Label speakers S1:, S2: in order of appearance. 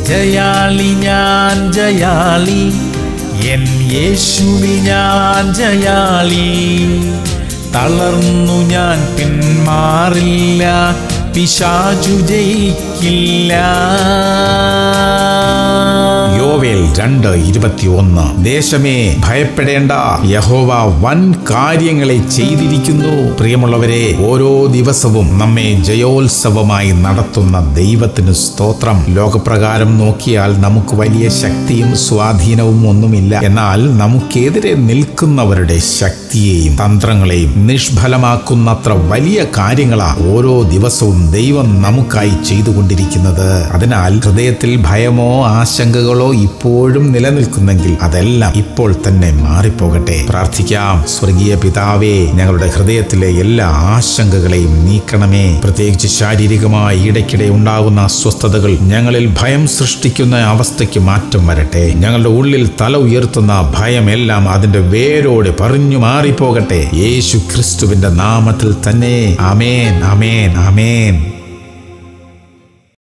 S1: ജയാളി ഞാൻ ജയാളി, എൻ യേശുവിൽ ഞാൻ ജയാളി. തളർന്നു ഞാൻ പിന്മാറില്ല, പിശാചു ജയിക്കില്ല. യോവേൽ 2:21. ദേശമേ ഭയപ്പെടേണ്ട, യഹോവ വൻ കാര്യങ്ങളെ ചെയ്തിരിക്കുന്നു. പ്രിയമുള്ളവരെ, ഓരോ ദിവസവും നമ്മെ ജയോത്സവമായി നടത്തുന്ന ദൈവത്തിന് സ്തോത്രം. ലോകപ്രകാരം നോക്കിയാൽ നമുക്ക് വലിയ ശക്തിയും സ്വാധീനവും ഒന്നുമില്ല. എന്നാൽ നമുക്കെതിരെ നിൽക്കുന്നവരുടെ ശക്തിയെയും തന്ത്രങ്ങളെയും നിഷ്ഫലമാക്കുന്നത്ര വലിയ കാര്യങ്ങളാ ഓരോ ദിവസവും ദൈവം നമുക്കായി ചെയ്തുകൊണ്ടിരിക്കുന്നത്. അതിനാൽ ഹൃദയത്തിൽ ഭയമോ ആശങ്കകളോ ഇപ്പോഴും നിലനിൽക്കുന്നെങ്കിൽ അതെല്ലാം ഇപ്പോൾ തന്നെ മാറിപ്പോകട്ടെ. പ്രാർത്ഥിക്കാം. സ്വർഗീയ പിതാവേ, ഞങ്ങളുടെ ഹൃദയത്തിലെ എല്ലാ ആശങ്കകളെയും നീക്കണമേ. പ്രത്യേകിച്ച് ശാരീരികമായി ഇടയ്ക്കിടെ ഉണ്ടാകുന്ന അസ്വസ്ഥതകൾ, ഞങ്ങളിൽ ഭയം സൃഷ്ടിക്കുന്ന അവസ്ഥയ്ക്ക് മാറ്റം വരട്ടെ. ഞങ്ങളുടെ ഉള്ളിൽ തല ഉയർത്തുന്ന ഭയമെല്ലാം അതിന്റെ വേരോടെ പറഞ്ഞു മാറിപ്പോകട്ടെ. യേശു ക്രിസ്തുവിന്റെ നാമത്തിൽ തന്നെ. ആമേൻ, ആമേൻ, ആമേൻ.